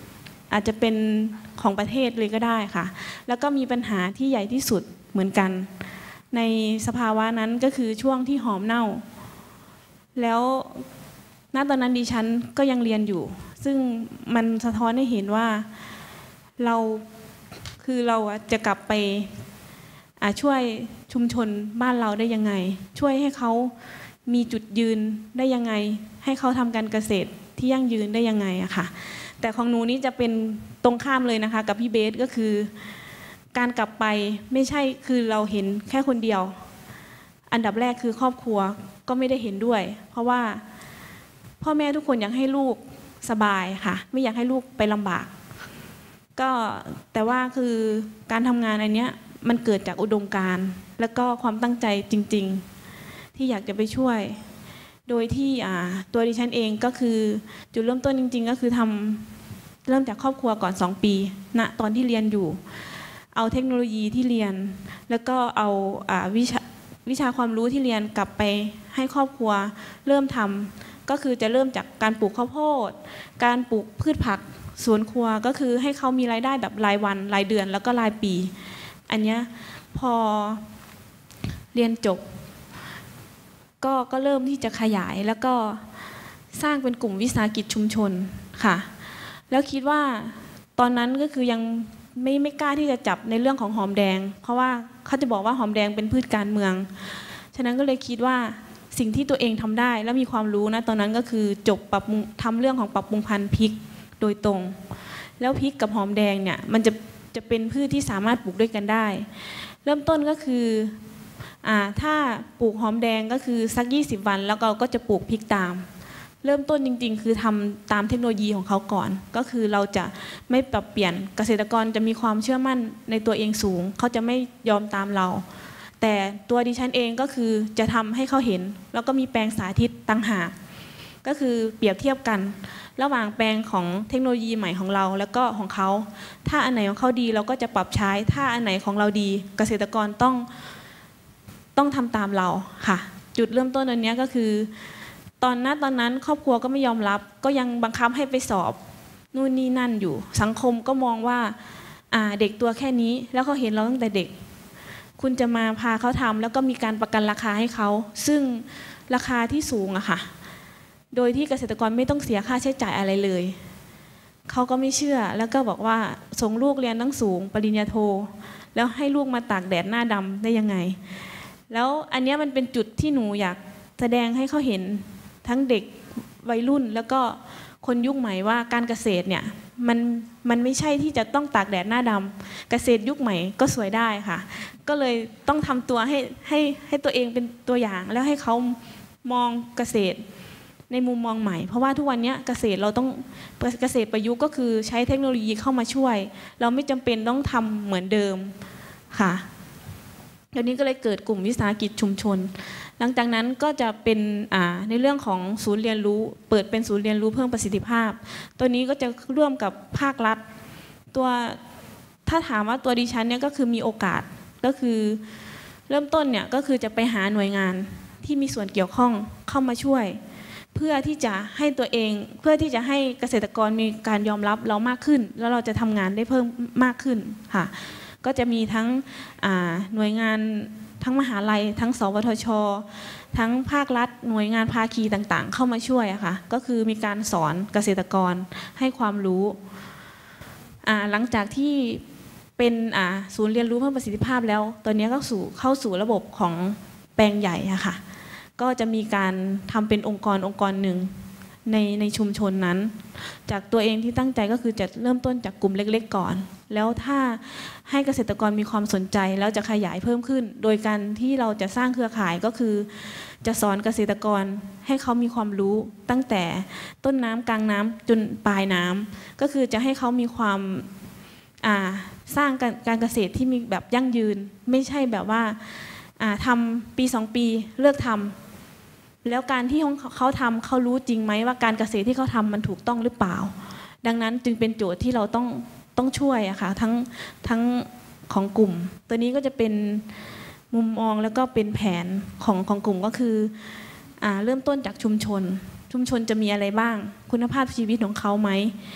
S4: อาจจะเป็นของประเทศเลยก็ได้ค่ะแล้วก็มีปัญหาที่ใหญ่ที่สุดเหมือนกันในสภาวะนั้นก็คือช่วงที่หอมเน่าแล้วณตอนนั้นดิฉันก็ยังเรียนอยู่ซึ่งมันสะท้อนให้เห็นว่าเราจะกลับไปช่วยชุมชนบ้านเราได้ยังไงช่วยให้เขามีจุดยืนได้ยังไงให้เขาทำการเกษตรที่ยั่งยืนได้ยังไงอะค่ะแต่ของหนูนี่จะเป็นตรงข้ามเลยนะคะกับพี่เบสก็คือการกลับไปไม่ใช่คือเราเห็นแค่คนเดียวอันดับแรกคือครอบครัวก็ไม่ได้เห็นด้วยเพราะว่าพ่อแม่ทุกคนอยากให้ลูกสบายค่ะไม่อยากให้ลูกไปลำบากก็แต่ว่าคือการทำงานอันเนี้ยมันเกิดจากอุดมการณ์และก็ความตั้งใจจริงๆที่อยากจะไปช่วยโดยที่ตัวดิฉันเองก็คือจุดเริ่มต้นจริงๆก็คือเริ่มจากครอบครัวก่อน2 ปีณตอนที่เรียนอยู่เอาเทคโนโลยีที่เรียนแล้วก็เอาวิชาความรู้ที่เรียนกลับไปให้ครอบครัวเริ่มทำก็คือจะเริ่มจากการปลูกข้าวโพดการปลูกพืชผักสวนครัวก็คือให้เขามีรายได้แบบรายวันรายเดือนแล้วก็รายปีอันเนี้ยพอเรียนจบก็เริ่มที่จะขยายแล้วก็สร้างเป็นกลุ่มวิสาหกิจชุมชนค่ะแล้วคิดว่าตอนนั้นก็คือยังไม่กล้าที่จะจับในเรื่องของหอมแดงเพราะว่าเขาจะบอกว่าหอมแดงเป็นพืชการเมืองฉะนั้นก็เลยคิดว่าสิ่งที่ตัวเองทำได้และมีความรู้นะตอนนั้นก็คือจบทำเรื่องของปรับปรุงพันธุ์พริกโดยตรงแล้วพริกกับหอมแดงเนี่ยมันจะเป็นพืชที่สามารถปลูกด้วยกันได้เริ่มต้นก็คือถ้าปลูกหอมแดงก็คือสัก20 วันแล้วเราก็จะปลูกพริกตามเริ่มต้นจริงๆคือทำตามเทคโนโลยีของเขาก่อนก็คือเราจะไม่ปรับเปลี่ยนเกษตรกรจะมีความเชื่อมั่นในตัวเองสูงเขาจะไม่ยอมตามเราแต่ตัวดิฉันเองก็คือจะทำให้เขาเห็นแล้วก็มีแปลงสาธิตต่างหากก็คือเปรียบเทียบกันระหว่างแปลงของเทคโนโลยีใหม่ของเราแล้วก็ของเขาถ้าอันไหนของเขาดีเราก็จะปรับใช้ถ้าอันไหนของเราดีเกษตรกรต้องทำตามเราค่ะจุดเริ่มต้นอันนี้ก็คือตอนนั้นครอบครัวก็ไม่ยอมรับก็ยังบังคับให้ไปสอบนู่นนี่นั่นอยู่สังคมก็มองว่าเด็กตัวแค่นี้แล้วเขาเห็นเราตั้งแต่เด็กคุณจะมาพาเขาทำแล้วก็มีการประกันราคาให้เขาซึ่งราคาที่สูงอะค่ะโดยที่เกษตรกรไม่ต้องเสียค่าใช้จ่ายอะไรเลยเขาก็ไม่เชื่อแล้วก็บอกว่าส่งลูกเรียนตั้งสูงปริญญาโทแล้วให้ลูกมาตากแดดหน้าดำได้ยังไงแล้วอันนี้มันเป็นจุดที่หนูอยากแสดงให้เขาเห็นทั้งเด็กวัยรุ่นแล้วก็คนยุคใหม่ว่าการเกษตรเนี่ยมันไม่ใช่ที่จะต้องตากแดดหน้าดำเกษตรยุคใหม่ก็สวยได้ค่ะก็เลยต้องทำตัวให้ตัวเองเป็นตัวอย่างแล้วให้เขามองเกษตรในมุมมองใหม่เพราะว่าทุกวันนี้เกษตรเราต้องเกษตรประยุกต์ก็คือใช้เทคโนโลยีเข้ามาช่วยเราไม่จำเป็นต้องทำเหมือนเดิมค่ะเดี๋ยวนี้ก็เลยเกิดกลุ่มวิสาหกิจชุมชนหลังจากนั้นก็จะเป็นในเรื่องของศูนย์เรียนรู้เปิดเป็นศูนย์เรียนรู้เพิ่มประสิทธิภาพตัวนี้ก็จะร่วมกับภาครัฐถ้าถามว่าตัวดิฉันเนี่ยก็คือมีโอกาสก็คือเริ่มต้นเนี่ยก็คือจะไปหาหน่วยงานที่มีส่วนเกี่ยวข้องเข้ามาช่วยเพื่อที่จะให้ตัวเองเพื่อที่จะให้เกษตรกรมีการยอมรับเรามากขึ้นแล้วเราจะทำงานได้เพิ่มมากขึ้นค่ะก็จะมีทั้งหน่วยงานทั้งมหาลัยทั้งสวทช.ทั้งภาครัฐหน่วยงานภาคีต่างๆเข้ามาช่วยค่ะก็คือมีการสอนเกษตรกรให้ความรู้หลังจากที่เป็นศูนย์เรียนรู้เพิ่มประสิทธิภาพแล้วตอนนี้ก็เข้าสู่ระบบของแปลงใหญ่ค่ะก็จะมีการทำเป็นองค์กรหนึ่งในชุมชนนั้นจากตัวเองที่ตั้งใจก็คือจะเริ่มต้นจากกลุ่มเล็กๆก่อนแล้วถ้าให้เกษตรกรมีความสนใจแล้วจะขยายเพิ่มขึ้นโดยการที่เราจะสร้างเครือข่ายก็คือจะสอนเกษตรกรให้เขามีความรู้ตั้งแต่ต้นน้ำกลางน้ำจนปลายน้ำก็คือจะให้เขามีความสร้างการเกษตรที่มีแบบยั่งยืนไม่ใช่แบบว่าทำปี2 ปีเลิกทำแล้วการที่เขาทำเขารู้จริงไหมว่าการเกษตรที่เขาทำมันถูกต้องหรือเปล่าดังนั้นจึงเป็นโจทย์ที่เราต้องช่วยอะค่ะทั้งของกลุ่มตัวนี้ก็จะเป็นมุมมองแล้วก็เป็นแผนของกลุ่มก็คือเริ่มต้นจากชุมชนจะมีอะไรบ้างคุณภาพชีวิตของเขาไหม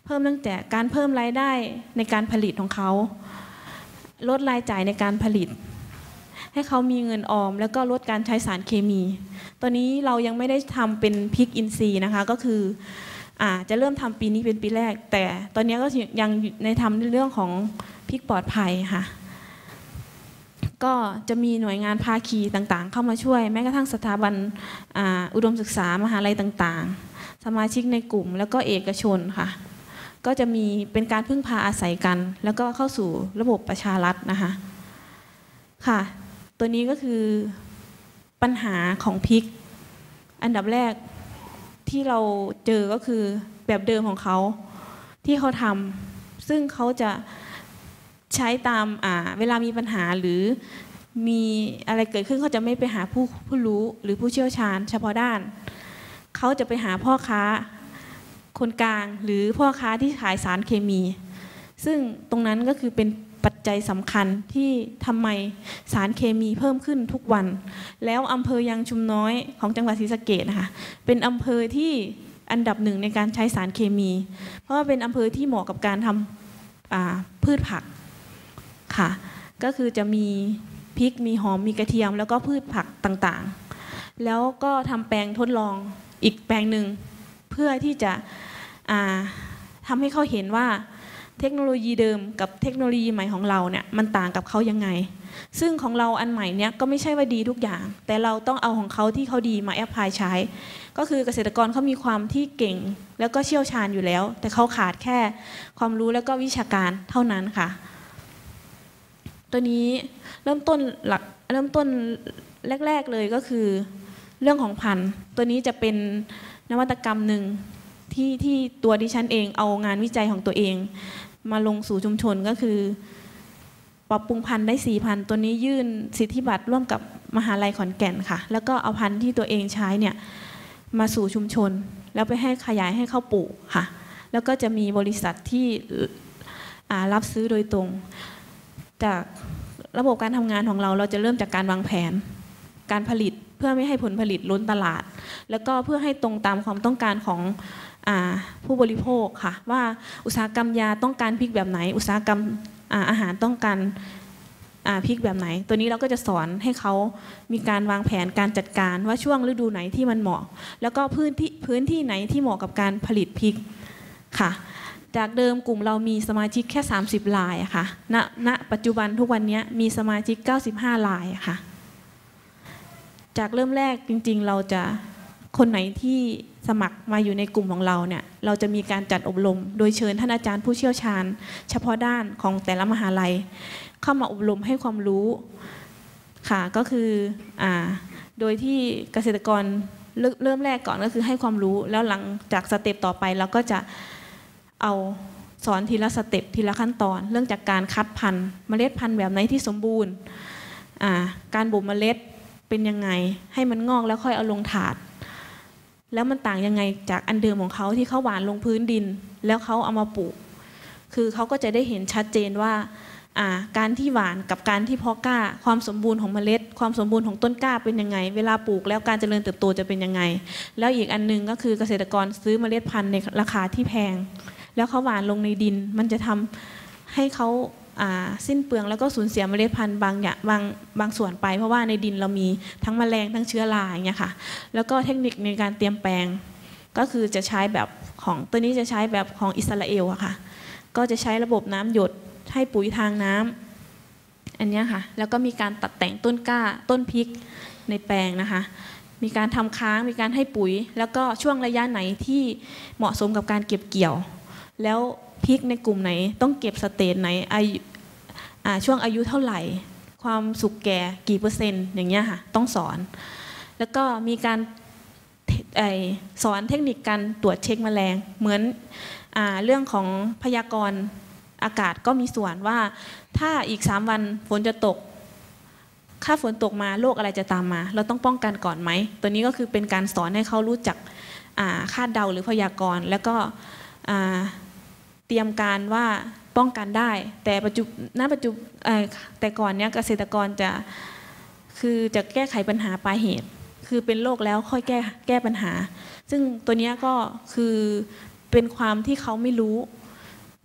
S4: พิ่มตั้งแต่การเพิ่มรายได้ในการผลิตของเขาลดรายจ่ายในการผลิตให้เขามีเงินออมแล้วก็ลดการใช้สารเคมีตอนนี้เรายังไม่ได้ทำเป็นพริกอินทรีย์นะคะก็คือจะเริ่มทำปีนี้เป็นปีแรกแต่ตอนนี้ก็ยังในทำในเรื่องของพริกปลอดภัยค่ะก็จะมีหน่วยงานภาคีต่างๆเข้ามาช่วยแม้กระทั่งสถาบันอุดมศึกษามหาลัยต่างๆสมาชิกในกลุ่มแล้วก็เอกชนค่ะก็จะมีเป็นการพึ่งพาอาศัยกันแล้วก็เข้าสู่ระบบประชารัฐนะคะค่ะตัวนี้ก็คือปัญหาของพริกอันดับแรกที่เราเจอก็คือแบบเดิมของเขาที่เขาทำซึ่งเขาจะใช้ตามเวลามีปัญหาหรือมีอะไรเกิดขึ้นเขาจะไม่ไปหาผู้รู้หรือผู้เชี่ยวชาญเฉพาะด้านเขาจะไปหาพ่อค้าคนกลางหรือพ่อค้าที่ขายสารเคมีซึ่งตรงนั้นก็คือเป็นปัจจัยสำคัญที่ทำไมสารเคมีเพิ่มขึ้นทุกวันแล้วอำเภอยางชุมน้อยของจังหวัดศรีสะเกษนะคะเป็นอำเภอที่อันดับหนึ่งในการใช้สารเคมีเพราะว่าเป็นอำเภอที่เหมาะกับการทำพืชผักค่ะก็คือจะมีพริกมีหอมมีกระเทียมแล้วก็พืชผักต่างๆแล้วก็ทำแปลงทดลองอีกแปลงหนึ่งเพื่อที่จะทำให้เขาเห็นว่าเทคโนโลยีเดิมกับเทคโนโลยีใหม่ของเราเนี่ยมันต่างกับเขายังไงซึ่งของเราอันใหม่เนี่ยก็ไม่ใช่ว่าดีทุกอย่างแต่เราต้องเอาของเขาที่เขาดีมาแอพพลายใช้ก็คือเกษตรกรเขามีความที่เก่งแล้วก็เชี่ยวชาญอยู่แล้วแต่เขาขาดแค่ความรู้แล้วก็วิชาการเท่านั้นค่ะตัวนี้เริ่มต้นแรกๆเลยก็คือเรื่องของพันธุ์ตัวนี้จะเป็นนวัตกรรมหนึ่งที่ตัวดิฉันเองเอางานวิจัยของตัวเองมาลงสู่ชุมชนก็คือปรับปรุงพันธุ์ได้4 พันธุ์ตัวนี้ยื่นสิทธิบัตรร่วมกับมหาลัยขอนแก่นค่ะแล้วก็เอาพันธุ์ที่ตัวเองใช้เนี่ยมาสู่ชุมชนแล้วไปให้ขยายให้เข้าปลูกค่ะแล้วก็จะมีบริษัทที่รับซื้อโดยตรงจากระบบการทำงานของเราจะเริ่มจากการวางแผนการผลิตเพื่อไม่ให้ผลผลิตล้นตลาดแล้วก็เพื่อให้ตรงตามความต้องการของผู้บริโภคค่ะว่าอุตสาหกรรมยาต้องการพริกแบบไหนอุตสาหกรรมอาหารต้องการพริกแบบไหนตัวนี้เราก็จะสอนให้เขามีการวางแผนการจัดการว่าช่วงฤดูไหนที่มันเหมาะแล้วก็พื้นที่ไหนที่เหมาะกับการผลิตพริกค่ะจากเดิมกลุ่มเรามีสมาชิกแค่30 รายค่ะณปัจจุบันทุกวันนี้มีสมาชิก95 รายค่ะจากเริ่มแรกจริงๆเราจะคนไหนที่สมัครมาอยู่ในกลุ่มของเราเนี่ยเราจะมีการจัดอบรมโดยเชิญท่านอาจารย์ผู้เชี่ยวชาญเฉพาะด้านของแต่ละมหาลัยเข้ามาอบรมให้ความรู้ค่ะก็คือโดยที่เกษตรกรเริ่มแรกก่อนก็คือให้ความรู้แล้วหลังจากสเต็ปต่อไปเราก็จะเอาสอนทีละสเต็ปทีละขั้นตอนเรื่องจากการคัดพันธุ์เมล็ดพันธุ์แบบไหนที่สมบูรณ์การบ่มเมล็ดเป็นยังไงให้มันงอกแล้วค่อยเอาลงถาดแล้วมันต่างยังไงจากอันเดิมของเขาที่เขาหว่านลงพื้นดินแล้วเขาเอามาปลูกคือเขาก็จะได้เห็นชัดเจนว่าการที่หว่านกับการที่เพาะกล้าความสมบูรณ์ของเมล็ดความสมบูรณ์ของต้นกล้าเป็นยังไงเวลาปลูกแล้วการเจริญเติบโตจะเป็นยังไงแล้วอีกอันนึงก็คือเกษตรกรซื้อเมล็ดพันธุ์ในราคาที่แพงแล้วเขาหว่านลงในดินมันจะทำให้เขาสิ้นเปลืองแล้วก็สูญเสียเมล็ดพันธุ์บางส่วนไปเพราะว่าในดินเรามีทั้งแมลงทั้งเชื้อราอย่างเงี้ยค่ะแล้วก็เทคนิคในการเตรียมแปลงก็คือจะใช้แบบของตัวนี้จะใช้แบบของอิสราเอลอะค่ะก็จะใช้ระบบน้ำหยดให้ปุ๋ยทางน้ำอันนี้ค่ะแล้วก็มีการตัดแต่งต้นกล้าต้นพริกในแปลงนะคะมีการทำค้างมีการให้ปุ๋ยแล้วก็ช่วงระยะไหนที่เหมาะสมกับการเก็บเกี่ยวแล้วพริกในกลุ่มไหนต้องเก็บสเตจไหนช่วงอายุเท่าไหร่ความสุกแก่กี่เปอร์เซ็นต์อย่างเงี้ยค่ะต้องสอนแล้วก็มีการสอนเทคนิคการตรวจเช็คแมลงเหมือนเรื่องของพยากรณ์อากาศก็มีส่วนว่าถ้าอีก3 วันฝนจะตกถ้าฝนตกมาโรคอะไรจะตามมาเราต้องป้องกันก่อนไหมตัวนี้ก็คือเป็นการสอนให้เขารู้จักคาดเดาหรือพยากรณ์แล้วก็เตรียมการว่าป้องกันได้แต่แต่ก่อนเนี้ยเกษตรกรจะแก้ไขปัญหาปลายเหตุคือเป็นโรคแล้วค่อยแก้ปัญหาซึ่งตัวนี้ก็คือเป็นความที่เขาไม่รู้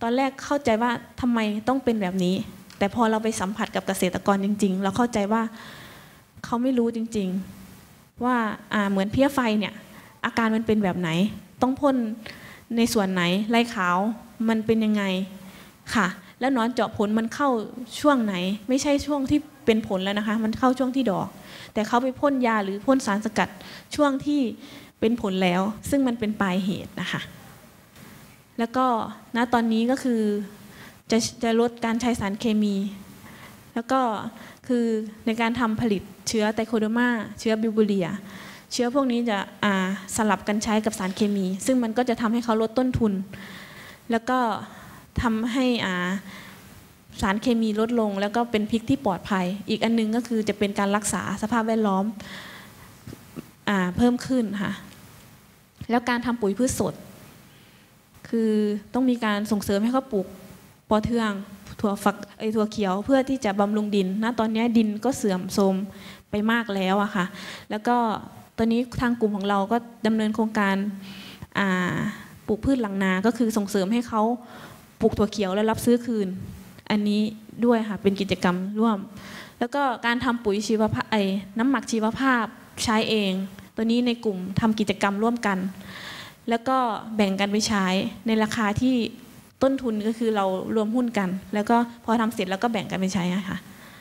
S4: อนแรกเข้าใจว่าทำไมต้องเป็นแบบนี้แต่พอเราไปสัมผัสกับเกษตรกรจริงๆเราเข้าใจว่าเขาไม่รู้จริงๆว่าเหมือนเพี้ยไฟเนี่ยอาการมันเป็นแบบไหนต้องพ่นในส่วนไหนไรขาวมันเป็นยังไงค่ะแล้วหนอนเจาะผลมันเข้าช่วงไหนไม่ใช่ช่วงที่เป็นผลแล้วนะคะมันเข้าช่วงที่ดอกแต่เขาไปพ่นยาหรือพ่นสารสกัดช่วงที่เป็นผลแล้วซึ่งมันเป็นปลายเหตุนะคะแล้วก็ณตอนนี้ก็คือจะลดการใช้สารเคมีแล้วก็คือในการทำผลิตเชื้อไตโคเดอร์มาเชื้อบิวเบเรียเชื้อพวกนี้จะสลับกันใช้กับสารเคมีซึ่งมันก็จะทำให้เขาลดต้นทุนแล้วก็ทำให้สารเคมีลดลงแล้วก็เป็นพริกที่ปลอดภัยอีกอันนึงก็คือจะเป็นการรักษาสภาพแวดล้อมเพิ่มขึ้นค่ะแล้วการทำปุ๋ยพืชสดคือต้องมีการส่งเสริมให้เขาปลูกปอเทืองถั่วฝักถั่วเขียวเพื่อที่จะบำรุงดินณตอนนี้ดินก็เสื่อมโทรมไปมากแล้วอะค่ะแล้วก็ตอนนี้ทางกลุ่มของเราก็ดำเนินโครงการปลูกพืชหลังนาก็คือส่งเสริมให้เขาปลูกถั่วเขียวและรับซื้อคืนอันนี้ด้วยค่ะเป็นกิจกรรมร่วมแล้วก็การทำปุ๋ยชีวภาพน้ำหมักชีวภาพใช้เองตัวนี้ในกลุ่มทำกิจกรรมร่วมกันแล้วก็แบ่งกันไปใช้ในราคาที่ต้นทุนก็คือเรารวมหุ้นกันแล้วก็พอทำเสร็จแล้วก็แบ่งกันไปใช้ค่ะ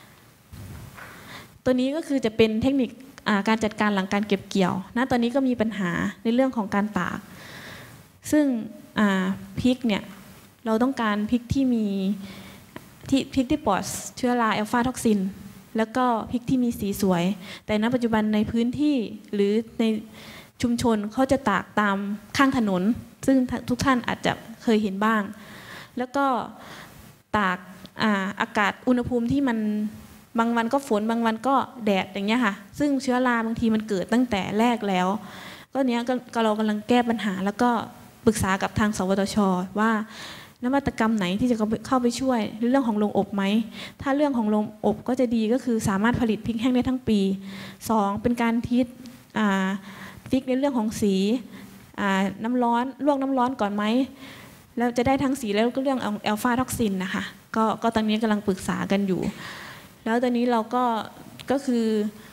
S4: ตัวนี้ก็คือจะเป็นเทคนิคการจัดการหลังการเก็บเกี่ยวณตอนนี้ก็มีปัญหาในเรื่องของการตากซึ่งพริกเนี่ยเราต้องการพริกที่มีพริกที่ปลอดเชื้อราอัลฟาท็อกซินแล้วก็พริกที่มีสีสวยแต่ณปัจจุบันในพื้นที่หรือในชุมชนเขาจะตากตามข้างถนนซึ่งทุกท่านอาจจะเคยเห็นบ้างแล้วก็ตากอากาศอุณหภูมิที่มันบางวันก็ฝนบางวันก็แดดอย่างเงี้ยค่ะซึ่งเชื้อราบางทีมันเกิดตั้งแต่แรกแล้วก็เนี้ยก็เรากำลังแก้ปัญหาแล้วก็ปรึกษากับทางสวทช.ว่านวัตกรรมไหนที่จะเข้าไปช่วยเรื่องของโรงอบไหมถ้าเรื่องของโรงอบก็จะดีก็คือสามารถผลิตพริกแห้งได้ทั้งปี2เป็นการทิศฟิกในเรื่องของสีน้ำร้อนลวกน้ำร้อนก่อนไหมแล้วจะได้ทั้งสีแล้วก็เรื่องอัลฟาท็อกซินนะคะก็ตอนนี้กำลังปรึกษากันอยู่แล้วตอนนี้เราก็คือ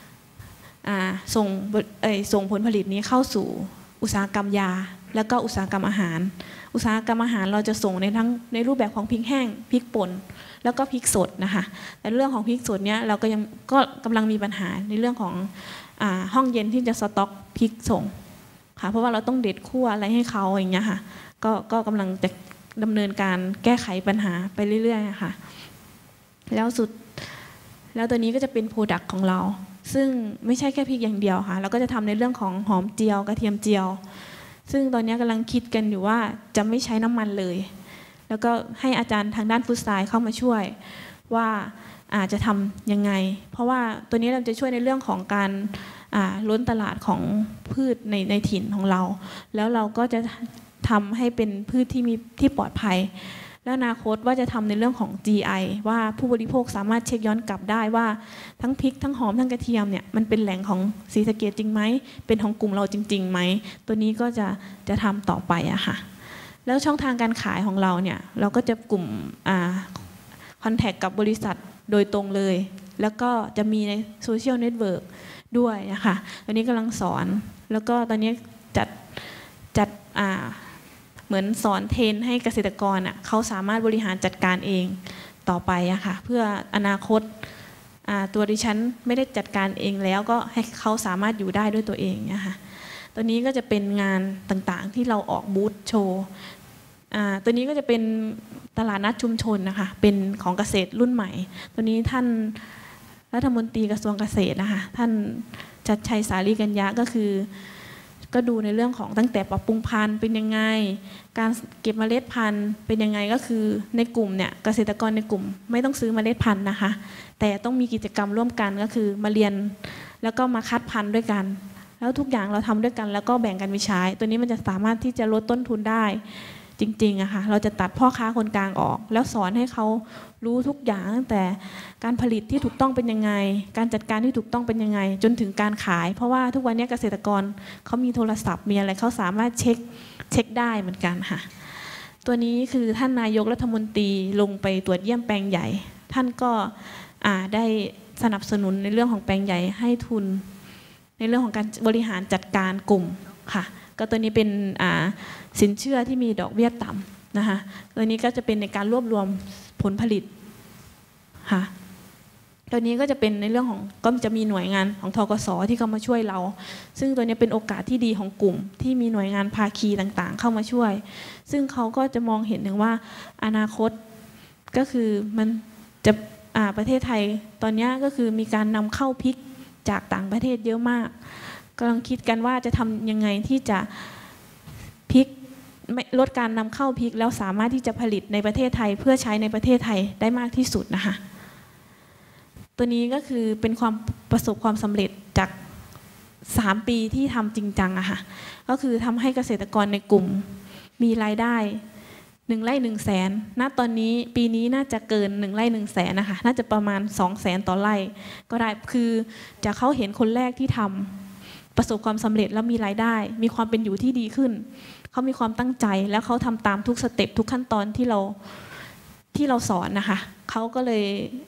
S4: ส่งผลผลิตนี้เข้าสู่อุตสาหกรรมยาแล้วก็อุตสาหกรรมอาหารอุตสาหกรรมอาหารเราจะส่งในรูปแบบของพริกแห้งพริกป่นแล้วก็พริกสดนะคะแต่เรื่องของพริกสดเนี้ยเราก็กำลังมีปัญหาในเรื่องของห้องเย็นที่จะสต็อกพริกส่งค่ะเพราะว่าเราต้องเด็ดคั่วอะไรให้เขาอย่างเงี้ยค่ะก็กำลังจะดำเนินการแก้ไขปัญหาไปเรื่อยๆค่ะแล้วตัวนี้ก็จะเป็นโปรดักต์ของเราซึ่งไม่ใช่แค่พริกอย่างเดียวค่ะเราก็จะทำในเรื่องของหอมเจียวกระเทียมเจียวซึ่งตอนนี้กำลังคิดกันอยู่ว่าจะไม่ใช้น้ำมันเลยแล้วก็ให้อาจารย์ทางด้านฟู้ดไซน์เข้ามาช่วยว่าอาจจะทำยังไงเพราะว่าตัวนี้เราจะช่วยในเรื่องของการล้นตลาดของพืชในถิ่นของเราแล้วเราก็จะทำให้เป็นพืชที่ปลอดภัยแล้วอนาคตว่าจะทำในเรื่องของ GI ว่าผู้บริโภคสามารถเช็คย้อนกลับได้ว่าทั้งพริกทั้งหอมทั้งกระเทียมเนี่ยมันเป็นแหล่งของศรีสะเกษจริงไหมเป็นของกลุ่มเราจริงๆไหมตัวนี้ก็จะทำต่อไปอะค่ะแล้วช่องทางการขายของเราเนี่ยเราก็จะกลุ่มคอนแทคกับบริษัทโดยตรงเลยแล้วก็จะมีในโซเชียลเน็ตเวิร์กด้วยนะคะตอนนี้กำลังสอนแล้วก็ตอนนี้จัดเหมือนสอนเทรนให้เกษตรกรเขาสามารถบริหารจัดการเองต่อไปอะค่ะเพื่ออนาคตตัวดิฉันไม่ได้จัดการเองแล้วก็ให้เขาสามารถอยู่ได้ด้วยตัวเองนะคะตัวนี้ก็จะเป็นงานต่างๆที่เราออกบูธโชว์ตัวนี้ก็จะเป็นตลาดนัดชุมชนนะคะเป็นของเกษตรรุ่นใหม่ตัวนี้ท่านรัฐมนตรีกระทรวงเกษตรนะคะท่านชัดชัยสาลีกัญญะก็ดูในเรื่องของตั้งแต่ปรับปรุงพันธุ์เป็นยังไงการเก็บเมล็ดพันธุ์เป็นยังไงก็คือในกลุ่มเนี่ยเกษตรกรในกลุ่มไม่ต้องซื้อเมล็ดพันธุ์นะคะแต่ต้องมีกิจกรรมร่วมกันก็คือมาเรียนแล้วก็มาคัดพันธุ์ด้วยกันแล้วทุกอย่างเราทำด้วยกันแล้วก็แบ่งกันไปใช้ตัวนี้มันจะสามารถที่จะลดต้นทุนได้จริงๆอะค่ะเราจะตัดพ่อค้าคนกลางออกแล้วสอนให้เขารู้ทุกอย่างตั้งแต่การผลิตที่ถูกต้องเป็นยังไงการจัดการที่ถูกต้องเป็นยังไงจนถึงการขายเพราะว่าทุกวันนี้เกษตรกรเขามีโทรศัพท์มีอะไรเขาสามารถเช็คได้เหมือนกันค่ะตัวนี้คือท่านนายกรัฐมนตรีลงไปตรวจเยี่ยมแปลงใหญ่ท่านก็ได้สนับสนุนในเรื่องของแปลงใหญ่ให้ทุนในเรื่องของการบริหารจัดการกลุ่มค่ะก็ตัวนี้เป็นสินเชื่อที่มีดอกเบี้ยต่ำนะคะตัวนี้ก็จะเป็นในการรวบรวมผลผลิตค่ะตัวนี้ก็จะเป็นในเรื่องของก็จะมีหน่วยงานของธกส.ที่เข้ามาช่วยเราซึ่งตัวนี้เป็นโอกาสที่ดีของกลุ่มที่มีหน่วยงานภาคีต่างๆเข้ามาช่วยซึ่งเขาก็จะมองเห็นถึงว่าอนาคตก็คือมันจะประเทศไทยตอนนี้ก็คือมีการนำเข้าพริกจากต่างประเทศเยอะมากกำลังคิดกันว่าจะทำยังไงที่จะพริกลดการนำเข้าพริกแล้วสามารถที่จะผลิตในประเทศไทยเพื่อใช้ในประเทศไทยได้มากที่สุดนะคะตัวนี้ก็คือเป็นความประสบความสำเร็จจาก3 ปีที่ทำจริงจังอะค่ะก็คือทำให้เกษตรกรในกลุ่มมีรายได้1 ไร่ 1 แสนณตอนนี้ปีนี้น่าจะเกิน1 ไร่ 1 แสนนะคะน่าจะประมาณ2 แสนต่อไร่ก็ได้คือจะเขาเห็นคนแรกที่ทำประสบความสำเร็จแล้วมีรายได้มีความเป็นอยู่ที่ดีขึ้นเขามีความตั้งใจแล้วเขาทำตามทุกสเต็ปทุกขั้นตอนที่เราสอนนะคะเขาก็เลย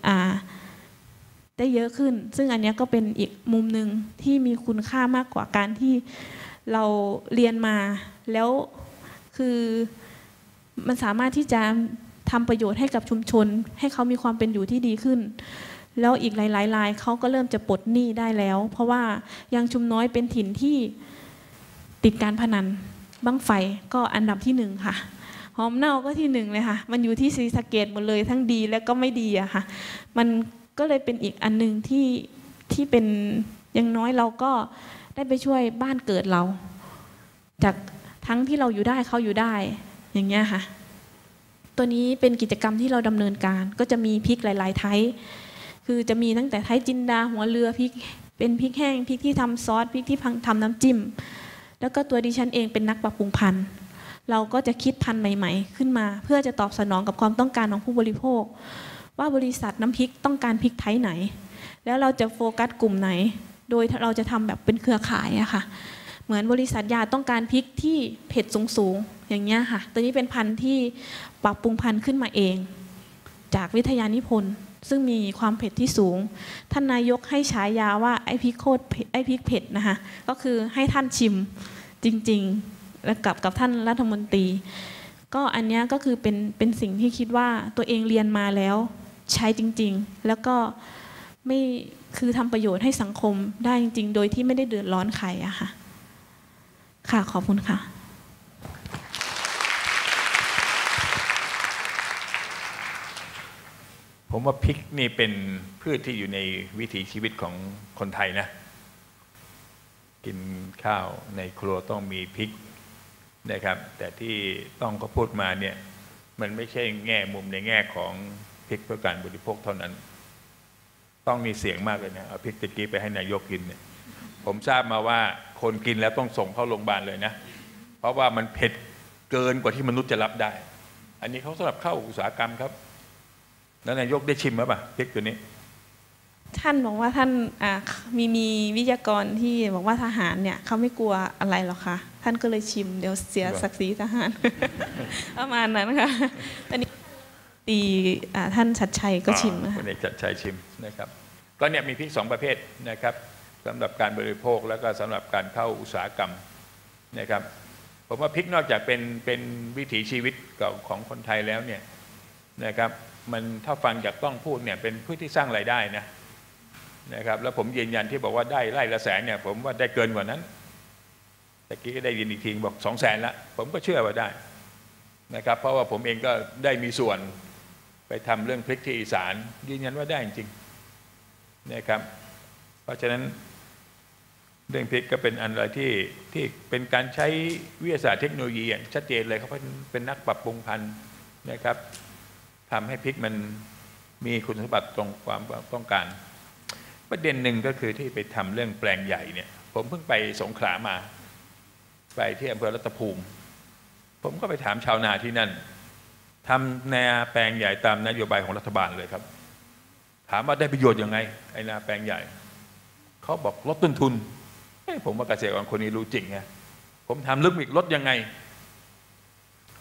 S4: ได้เยอะขึ้นซึ่งอันนี้ก็เป็นอีกมุมหนึ่งที่มีคุณค่ามากกว่าการที่เราเรียนมาแล้วคือมันสามารถที่จะทำประโยชน์ให้กับชุมชนให้เขามีความเป็นอยู่ที่ดีขึ้นแล้วอีกหลายๆรายเขาก็เริ่มจะปลดหนี้ได้แล้วเพราะว่ายังชุมน้อยเป็นถิ่นที่ติดการพนันบั้งไฟก็อันดับที่1ค่ะหอมเน่าก็ที่1เลยค่ะมันอยู่ที่ศรีสะเกษหมดเลยทั้งดีและก็ไม่ดีอะค่ะมันก็เลยเป็นอีกอันนึงที่เป็นอย่างน้อยเราก็ได้ไปช่วยบ้านเกิดเราจากทั้งที่เราอยู่ได้เขาอยู่ได้อย่างเงี้ยค่ะตัวนี้เป็นกิจกรรมที่เราดำเนินการก็จะมีพริกหลายๆไทยคือจะมีตั้งแต่ไทยจินดาหัวเรือพริกเป็นพริกแห้งพริกที่ทำซอสพริกที่ทำน้ำจิ้มแล้วก็ตัวดิฉันเองเป็นนักปรับปรุงพันธุ์เราก็จะคิดพันธุ์ใหม่ๆขึ้นมาเพื่อจะตอบสนองกับความต้องการของผู้บริโภคว่าบริษัทน้ำพริกต้องการพริกไทยไหนแล้วเราจะโฟกัสกลุ่มไหนโดยเราจะทำแบบเป็นเครือข่ายอะค่ะเหมือนบริษัทยาต้องการพริกที่เผ็ดสูงๆอย่างเงี้ยค่ะตัวนี้เป็นพันธุ์ที่ปรับปรุงพันธุ์ขึ้นมาเองจากวิทยานิพนธ์ซึ่งมีความเผ็ดที่สูงท่านนายกให้ฉายาว่าไอ้พริกโคตรเผ็ดไอ้พริกเผ็ดนะคะก็คือให้ท่านชิมจริงๆและกับท่านรัฐมนตรีก็อันนี้ก็คือเป็นสิ่งที่คิดว่าตัวเองเรียนมาแล้วใช้จริงๆแล้วก็ไม่คือทำประโยชน์ให้สังคมได้จริงๆโดยที่ไม่ได้เดือดร้อนใครอะค่ะค่ะขอบคุณค่ะ
S2: ผมว่าพริกนี่เป็นพืชที่อยู่ในวิถีชีวิตของคนไทยนะกินข้าวในครัวต้องมีพริกนะครับแต่ที่ต้องเขาพูดมาเนี่ยมันไม่ใช่แง่มุมในแง่ของพริกเพื่อการบริโภคเท่านั้นต้องมีเสียงมากเลยนะเอาพริกตะกี้ไปให้นายกกินเนี่ยผมทราบมาว่าคนกินแล้วต้องส่งเข้าโรงพยาบาลเลยนะเพราะว่ามันเผ็ดเกินกว่าที่มนุษย์จะรับได้อันนี้เขาสำหรับเข้าอุตสาหกรรมครับแล้วนายกได้ชิมไหมป่ะพริกตัวนี้
S4: ท่านบอกว่าท่านมีวิทยากรที่บอกว่าทหารเนี่ยเขาไม่กลัวอะไรหรอกค่ะท่านก็เลยชิมเดี๋ยวเสียศักดิ์ศรีทหาร ประมาณนั้นค่ะอันนี้ตีท่านชัดชัยก็ชิมนะคะ
S2: คุณเอกชัดชัยชิมนะครับก็เนี่ยมีพริก2 ประเภทนะครับสำหรับการบริโภคแล้วก็สำหรับการเข้าอุตสาหกรรมนะครับผมว่าพริกนอกจากเป็นวิถีชีวิตของคนไทยแล้วเนี่ยนะครับมันถ้าฟังจากต้องพูดเนี่ยเป็นพืชที่สร้างรายได้นะครับแล้วผมยืนยันที่บอกว่าได้ไร่ละ100,000เนี่ยผมว่าได้เกินกว่านั้นตะกี้ก็ได้ยินอีกทีบอก200,000ละผมก็เชื่อว่าได้นะครับเพราะว่าผมเองก็ได้มีส่วนไปทำเรื่องพริกที่อีสานยืนยันว่าได้จริงนะครับเพราะฉะนั้นเรื่องพริกก็เป็นอันอะไรที่เป็นการใช้วิทยาศาสตร์เทคโนโลยีชัดเจนเลยเขาเป็นนักปรับปรุงพันธุ์นะครับทำให้พริกมันมีคุณสมบัติตรงความต้องการประเด็นหนึ่งก็คือที่ไปทำเรื่องแปลงใหญ่เนี่ยผมเพิ่งไปสงขลามาไปที่อำเภอรัตภูมิผมก็ไปถามชาวนาที่นั่นทำนาแปลงใหญ่ตามนโยบายของรัฐบาลเลยครับถามว่าได้ประโยชน์ยังไงไอ้นาแปลงใหญ่เขาบอกลดต้นทุนผมว่าเกษตรกรคนนี้รู้จริงไงผมถามลึกอีกลดยังไง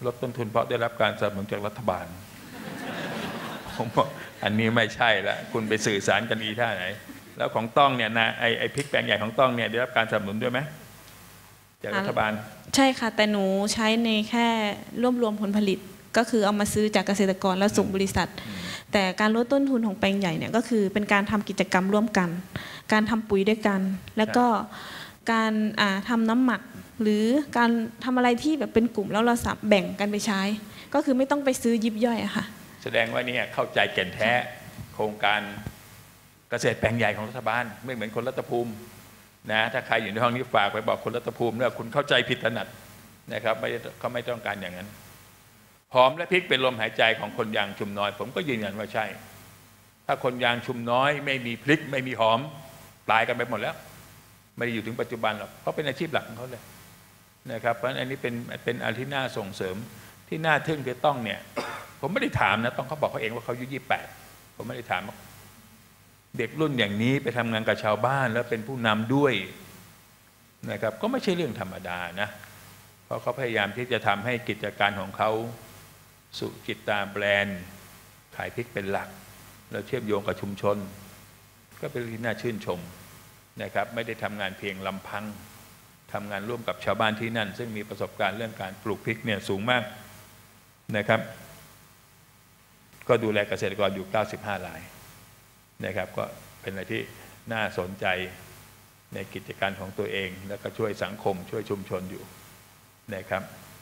S2: ลดต้นทุนเพราะได้รับการสนับสนุนจากรัฐบาลผมบอกอันนี้ไม่ใช่ละคุณไปสื่อสารกันอีท่าไหนแล้วของต้องเนี่ยนะไอ้พริกแปลงใหญ่ของต้องเนี่ยได้รับการสนับสนุนด้วยไหมจากรัฐบาล
S4: ใช่ค่ะแต่หนูใช้ในแค่รวบรวมผลผลิตก็คือเอามาซื้อจากเกษตรกรแล้วส่งบริษัทแต่การลดต้นทุนของแปลงใหญ่เนี่ยก็คือเป็นการทำกิจกรรมร่วมกันการทำปุ๋ยด้วยกันแล้วก็การทำน้ำหมักหรือการทำอะไรที่แบบเป็นกลุ่มแล้วเราสามารถแบ่งกันไปใช้ก็คือไม่ต้องไปซื้อยิบย่อยอะค่ะ
S2: แสดงว่านี่เข้าใจแก่นแท้โครงการเกษตรแปลงใหญ่ของรัฐบาลไม่เหมือนคนรัฐภูมินะถ้าใครอยู่ในห้องนี้ฝากไปบอกคนรัฐภูมิเนี่ยคุณเข้าใจผิดถนัดนะครับเขาไม่ต้องการอย่างนั้นหอมและพริกเป็นลมหายใจของคนยางชุมน้อยผมก็ยืนยันว่าใช่ถ้าคนยางชุมน้อยไม่มีพริกไม่มีหอมตายกันไปหมดแล้วไม่ได้อยู่ถึงปัจจุบันหรอกเพราะเป็นอาชีพหลักของเขาเลยนะครับเพราะอันนี้เป็นอะไรที่น่าส่งเสริมที่น่าทึ่งคือต้องเนี่ยผมไม่ได้ถามนะต้องเขาบอกเขาเองว่าเขาอายุ28ผมไม่ได้ถามเด็กรุ่นอย่างนี้ไปทำงานกับชาวบ้านแล้วเป็นผู้นำด้วยนะครับก็ไม่ใช่เรื่องธรรมดานะเพราะเขาพยายามที่จะทำให้กิจการของเขาสุจิตาแบรนด์ขายพริกเป็นหลักแล้วเชื่อมโยงกับชุมชนก็เป็นที่น่าชื่นชมนะครับไม่ได้ทำงานเพียงลำพังทำงานร่วมกับชาวบ้านที่นั่นซึ่งมีประสบการณ์เรื่องการปลูกพริกเนี่ยสูงมากนะครับก็ดูแลเกษตรกรอยู่95รายนะครับก็เป็นอะไรที่น่าสนใจในกิจการของตัวเองแล้วก็ช่วยสังคมช่วยชุมชนอยู่นะครับ